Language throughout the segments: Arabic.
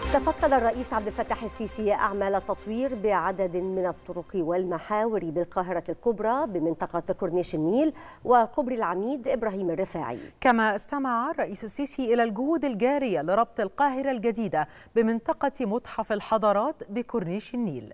تفقد الرئيس عبد الفتاح السيسي أعمال التطوير بعدد من الطرق والمحاور بالقاهرة الكبرى بمنطقة كورنيش النيل وكوبري العميد إبراهيم الرفاعي. كما استمع الرئيس السيسي إلى الجهود الجارية لربط القاهرة الجديدة بمنطقة متحف الحضارات بكورنيش النيل.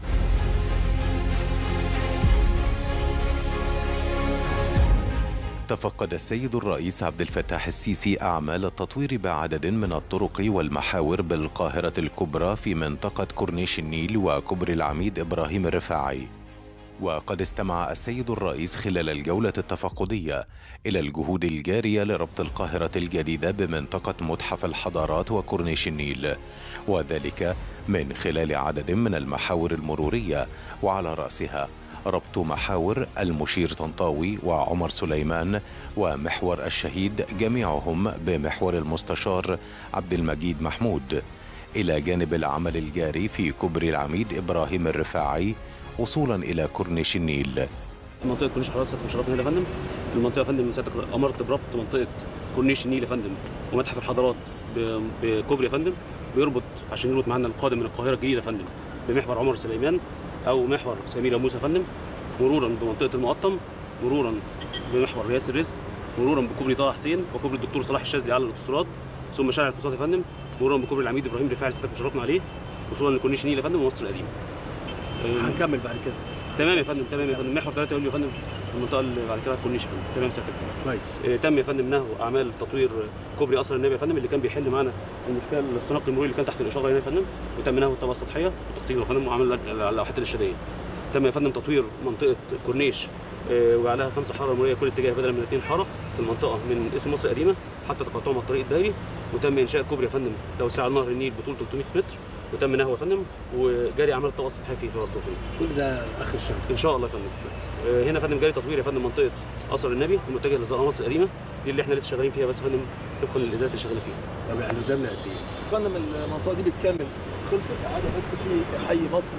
تفقد السيد الرئيس عبد الفتاح السيسي أعمال التطوير بعدد من الطرق والمحاور بالقاهرة الكبرى في منطقة كورنيش النيل وكوبري العميد إبراهيم الرفاعي. وقد استمع السيد الرئيس خلال الجولة التفقدية إلى الجهود الجارية لربط القاهرة الجديدة بمنطقة متحف الحضارات وكورنيش النيل، وذلك من خلال عدد من المحاور المرورية، وعلى رأسها ربط محاور المشير طنطاوي وعمر سليمان ومحور الشهيد جميعهم بمحور المستشار عبد المجيد محمود، إلى جانب العمل الجاري في كوبري العميد إبراهيم الرفاعي وصولا إلى كورنيش النيل. منطقة كورنيش الحضارات سيادتك مشرفنا هنا يا فندم. المنطقة يا فندم سيادتك أمرت بربط منطقة كورنيش النيل يا فندم ومتحف الحضارات بكوبري يا فندم بيربط عشان يربط معانا القادم من القاهرة الجديدة يا فندم بمحور عمر سليمان أو محور سمير موسى يا فندم، مرورا بمنطقة المقطم، مرورا بمحور رياس الرزق، مرورا بكوبري طه حسين وكوبري الدكتور صلاح الشاذلي على الاوتوستراد، ثم شارع الفسطاط يا فندم، مرورا بكوبري العميد ابراهيم الرفاعي اللي سيادتك مشرفنا عليه، وصولا لكورنيش النيل يا فندم ومصر القديمه. هنكمل بعد كده. تمام يا فندم، تمام يا فندم. محور 3 يوليو يا فندم المنطقه اللي بعد كده كورنيش يا فندم. تمام سيادتك. كويس. تم يا فندم نهو اعمال تطوير كوبري قصر النبي يا فندم اللي كان بيحل معانا المشكله الاختناق المروري اللي كان تحت الاشاره هنا يا فندم، وتم نهو الطبقه السطحيه وتقطيعه يا فندم وعمل اللوحات الارشاديه. تم يا فندم تطوير منطقه كورنيش وعليها 5 حاره مروريه كل اتجاه بدلا من 2 حاره في المنطقه من اسم مصر القديمه حتى تقاطعها مع الطريق الدائري، وتم انشاء كوبري يا فندم توسعه نهر النيل بطول 300 متر، وتم نهوه يا فندم وجاري عمل الطبقه السطحيه فيه برضه. كل ده اخر الشهر ان شاء الله يا فندم. هنا يا فندم جاري تطوير يا فندم منطقه قصر النبي المتجه لزراعه مصر القديمه، دي اللي احنا لسه شغالين فيها بس يا فندم طبقا للازالات اللي شغاله فيها. طب احنا قدامنا قد ايه؟ يا فندم المنطقه دي بالكامل خلصت، عاده بس في حي مصر،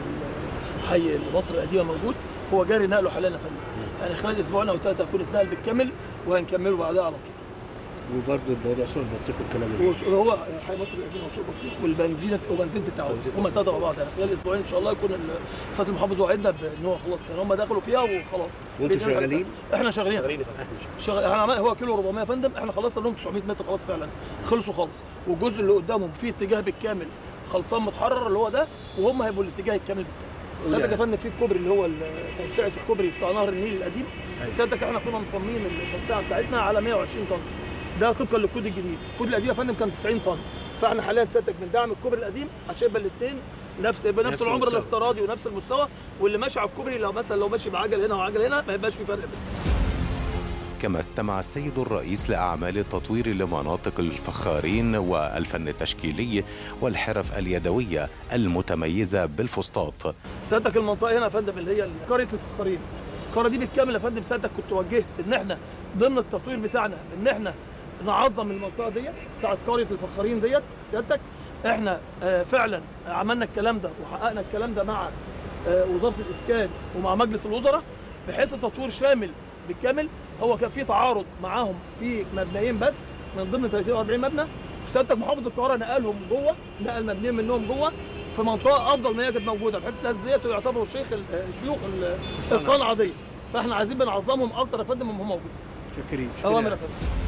حي مصر القديمه موجود، هو جاري نقله حاليا يا فندم. يعني خلال اسبوعين او 3 هيكون اتنقل بالكامل وهنكمله بعدها على طول. وبرضه الموضوع سوق البطيخ والكلام ده هو حي مصر القديمه وسوق البطيخ وبنزينه التعاون هم 3 مع بعض. يعني خلال اسبوعين ان شاء الله يكون السيد المحافظ وعدنا بان هو خلاص، يعني هم دخلوا فيها وخلاص. وانتوا شغالين؟ احنا شغالين احنا عملنا هو كيلو 400 يا فندم، احنا خلصنا لهم 900 متر خلاص فعلا خلصوا خالص، والجزء اللي قدامهم فيه اتجاه بالكامل خلصان متحرر اللي هو ده، وهم هيبقوا الاتجاه الكامل بالتالي. سيادتك يا فندم في الكوبري اللي هو توسعه الكوبري بتاع نهر النيل القديم، سيادتك احنا كنا مصممين التوسعه بتاعتنا على 120 طن، ده طبقا للكود الجديد. الكود القديم يا فندم كان 90 طن، فاحنا حاليا سيادتك بندعم الكوبري القديم عشان يبقى الاثنين نفس العمر الافتراضي ونفس المستوى، واللي ماشي على الكوبري لو ماشي بعجل هنا وعجل هنا ما يبقاش في فرق بينهم. كما استمع السيد الرئيس لأعمال التطوير لمناطق الفخارين والفن التشكيلي والحرف اليدوية المتميزة بالفسطاط. سيادتك المنطقة هنا يا فندم اللي هي قرية الفخارين، القرية دي بالكامل يا فندم سيادتك كنت وجهت ان احنا ضمن التطوير بتاعنا ان احنا نعظم المنطقة ديت بتاعت قرية الفخارين ديت. سيادتك احنا فعلا عملنا الكلام ده وحققنا الكلام ده مع وزارة الإسكان ومع مجلس الوزراء بحيث التطوير شامل بالكامل. هو كان في تعارض معاهم في مبنيين بس من ضمن 30 او 40 مبنى، سيادتك محافظ القاهره نقلهم جوه، نقل مبنيين منهم جوه في منطقه افضل ما هي كانت موجوده، بحيث الناس ديت يعتبروا شيوخ الصنعه دي، فاحنا عايزين بنعظمهم اكتر يا فندم من هم موجودين. شكرا. اوامر يا فندم.